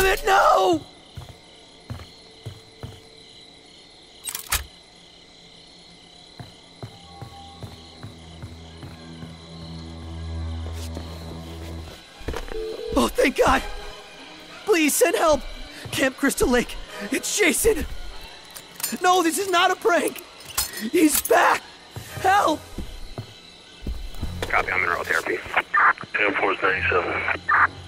it, no! Oh, thank God! Please send help! Camp Crystal Lake, it's Jason! No, this is not a prank! He's back! Help! Copy, I'm in roll therapy. Air Force 97.